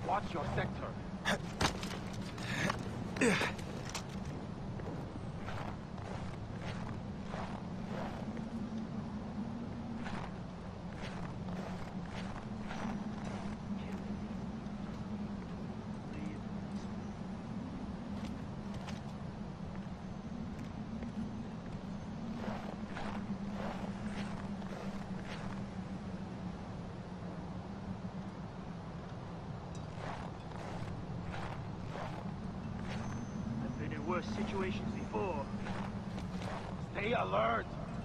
Watch your sector. Worse situations before. Stay alert.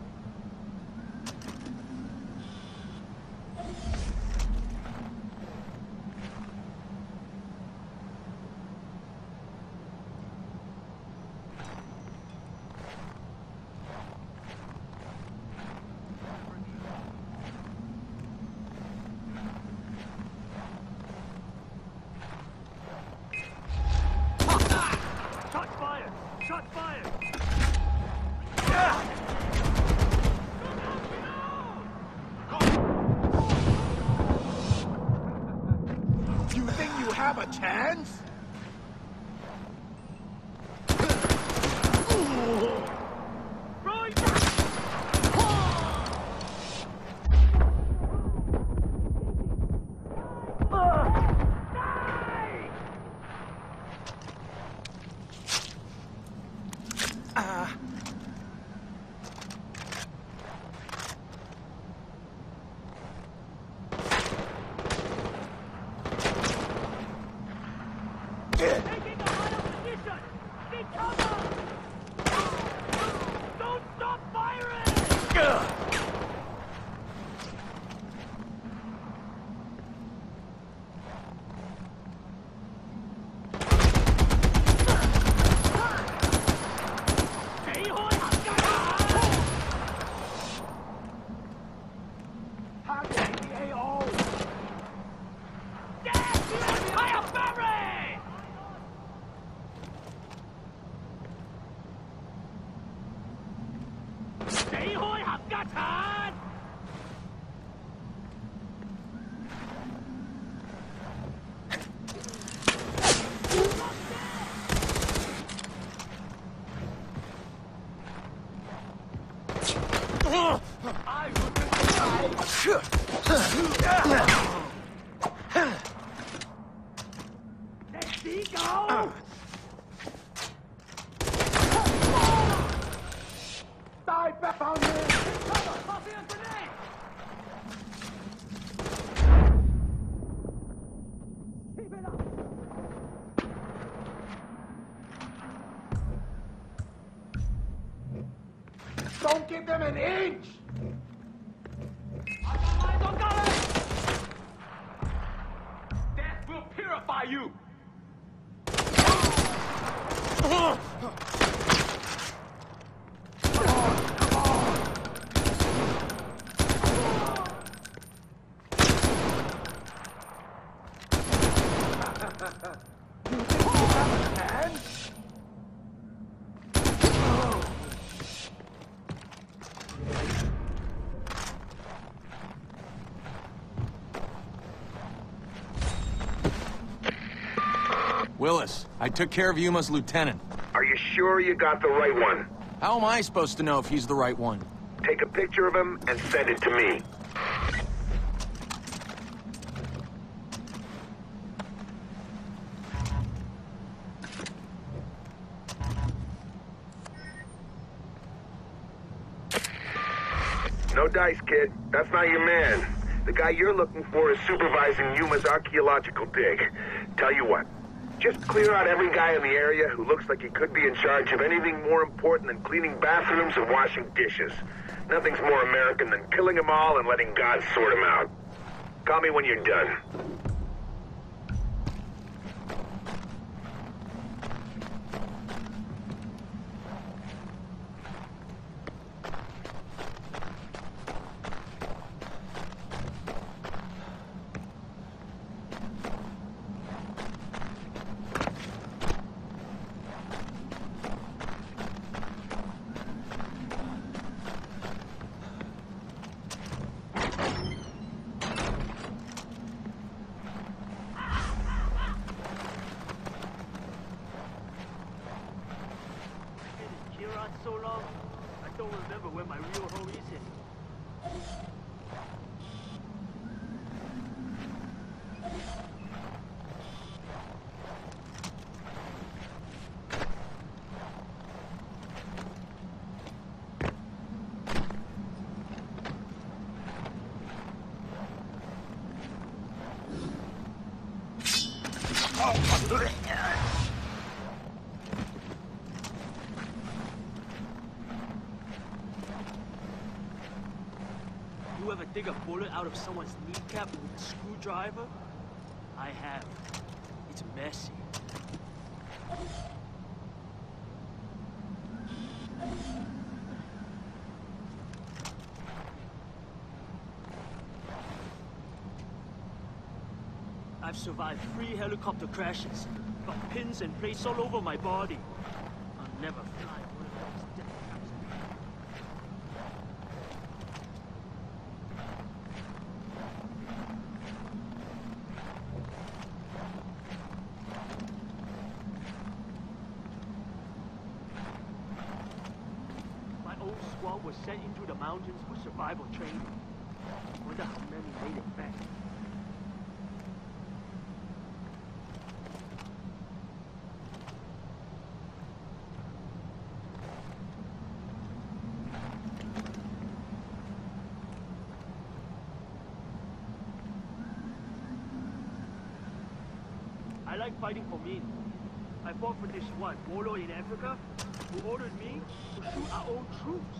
Shot fired! You think you have a chance? Taking a higher position! Take cover! Don't stop firing! Die back on me! Don't give them an inch! Death will purify you! You think you have a chance? Willis, I took care of Yuma's lieutenant. Are you sure you got the right one? How am I supposed to know if he's the right one? Take a picture of him and send it to me. No dice, kid. That's not your man. The guy you're looking for is supervising Yuma's archaeological dig. Tell you what, just clear out every guy in the area who looks like he could be in charge of anything more important than cleaning bathrooms and washing dishes. Nothing's more American than killing them all and letting God sort them out. Call me when you're done. remember where my real home is in. You ever dig a bullet out of someone's kneecap with a screwdriver? I have. It's messy. I've survived 3 helicopter crashes, got pins and plates all over my body. I'll never fly one of those death traps again. My old squad was sent into the mountains for survival training. Wonder how many made it back. I like fighting for Min. I fought for this one warlord in Africa who ordered me to shoot our own troops.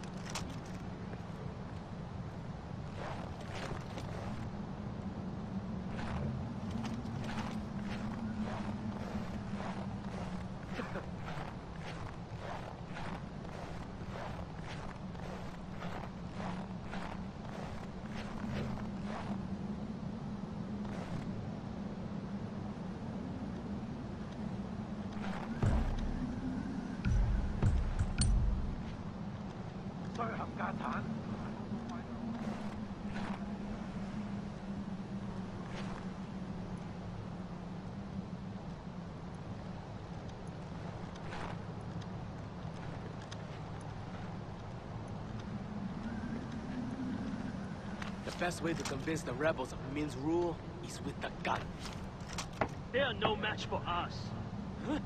The best way to convince the rebels of Min's rule is with the gun. They are no match for us. Huh?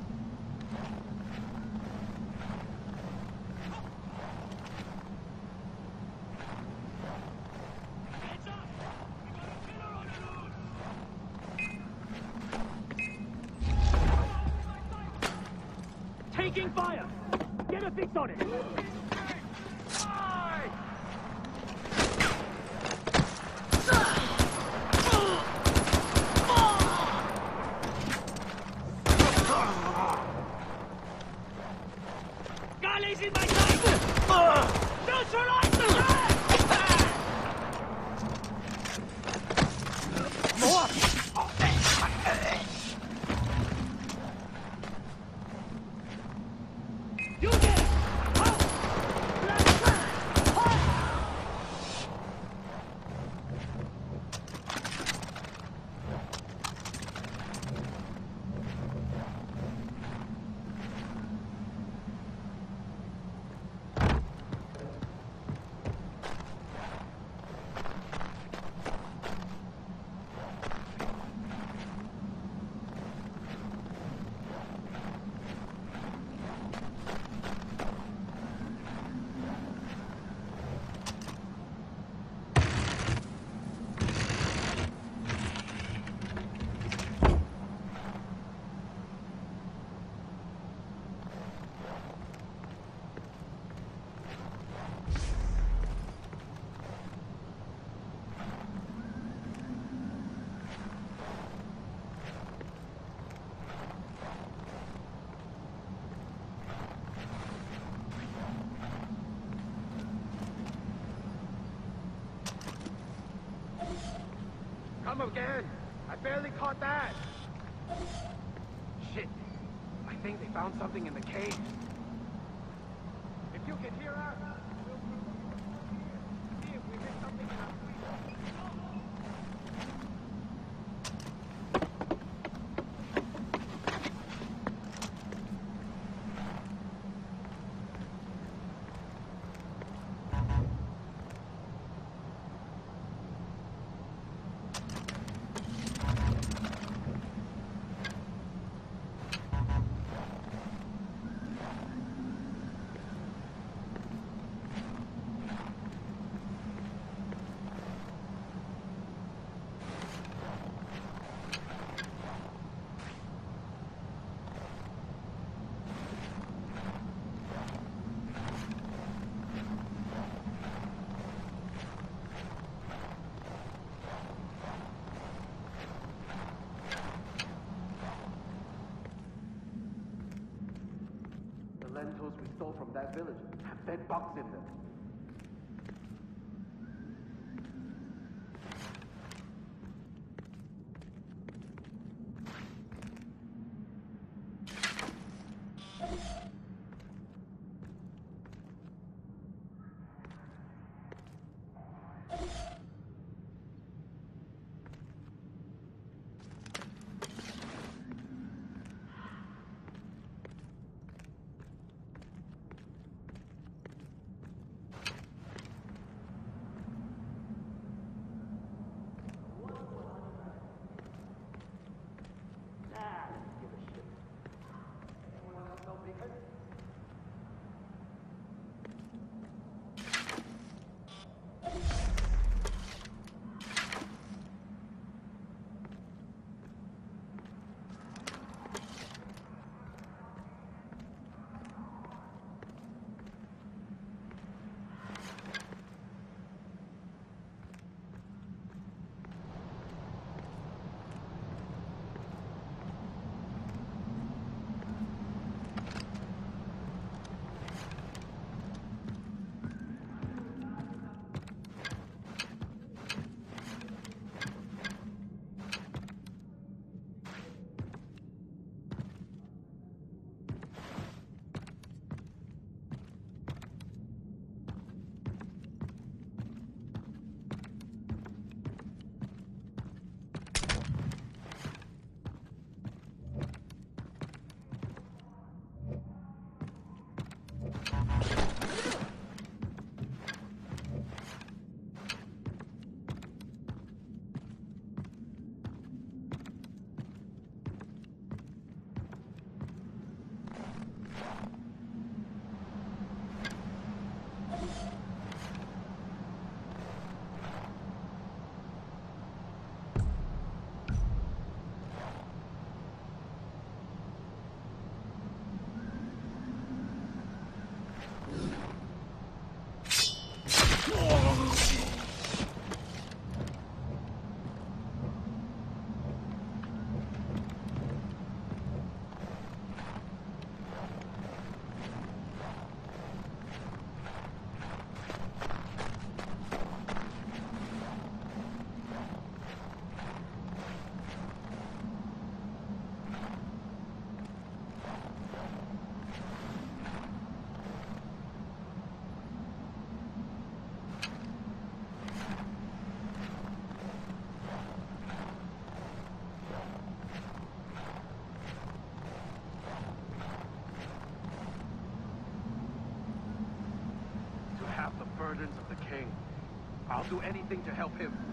Taking fire! Get a fix on it! Galley's in my sight! Neutralize the red! You get it! Come again! I barely caught that! Shit! I think they found something in the cave. If you can hear us, we'll see if we missed something in our sleep. lentils we stole from that village have dead bugs in them. Burdens of the king. I'll do anything to help him.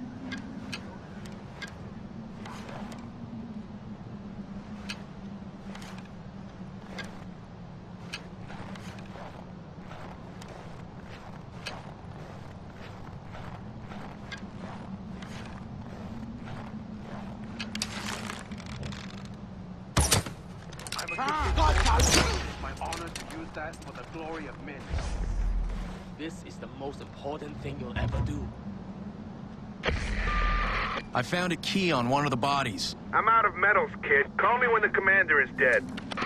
I'm a It's my honor to use that for the glory of men. This is the most important thing you'll ever do. I found a key on one of the bodies. I'm out of metals, kid. Call me when the commander is dead.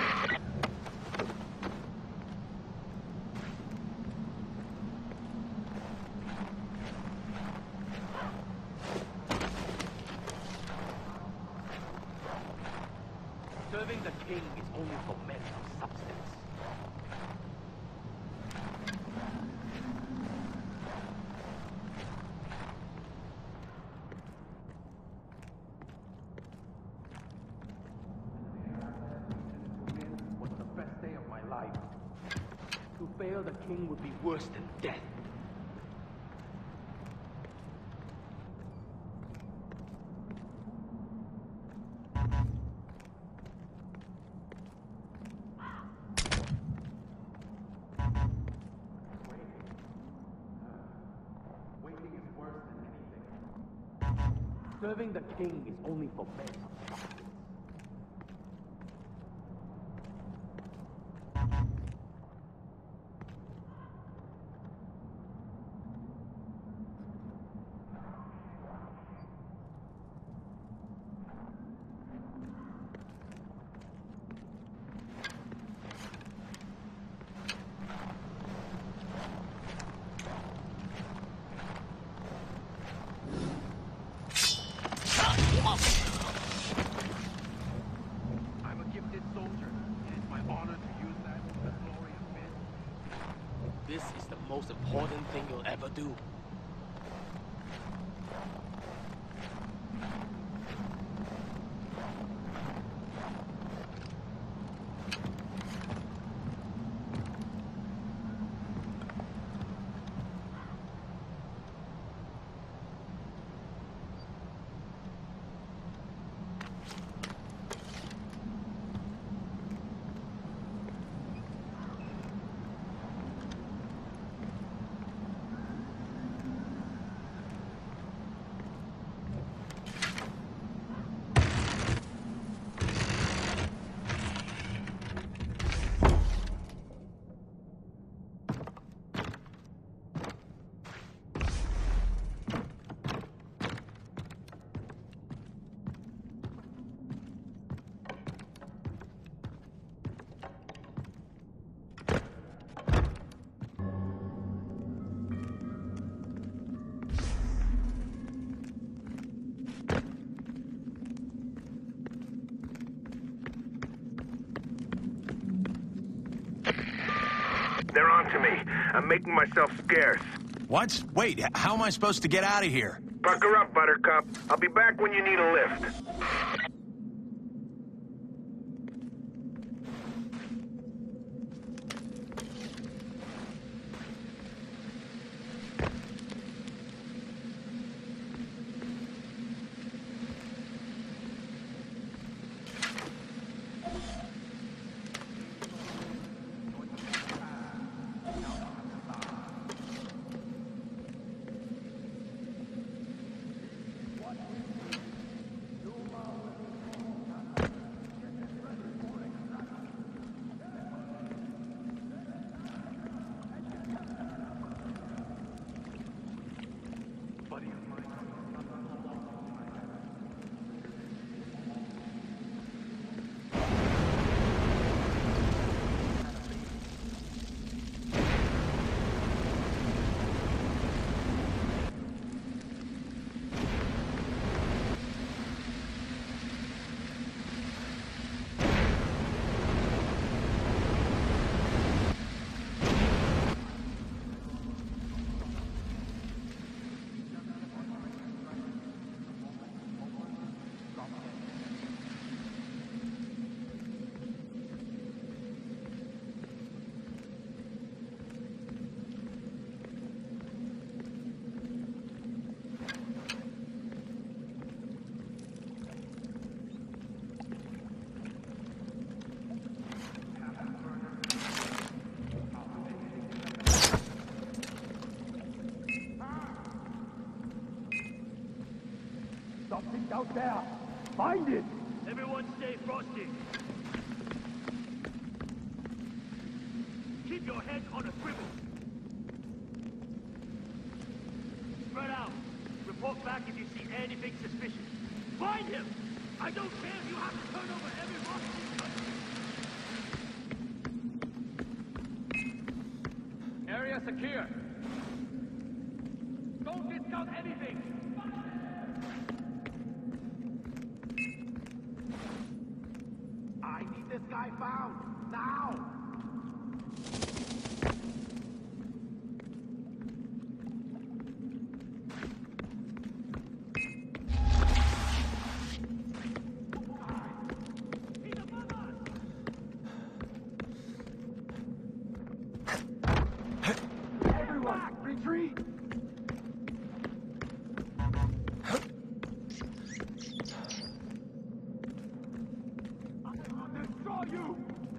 Serving the king is only for men of substance. To fail the king would be worse than death. Waiting is worse than anything. Serving the king is only for men of substance. thing you'll ever do. They're on to me. I'm making myself scarce. What? Wait, how am I supposed to get out of here? Pucker up, Buttercup. I'll be back when you need a lift. Something's out there. Find it. Everyone stay frosty. Keep your heads on a swivel. Spread out. Report back if you see anything suspicious. Find him! I don't care if you have to turn over every rock in the Area secure. Don't discount anything. I need this guy found. Now! Everyone, retreat! I'll destroy you!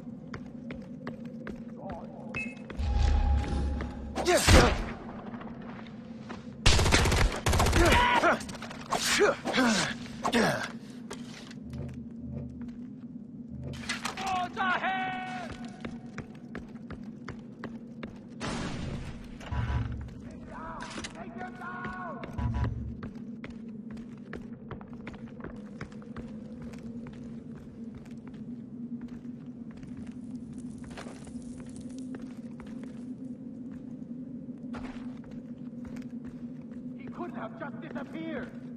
Swords ahead! Take him down! He couldn't have just disappeared!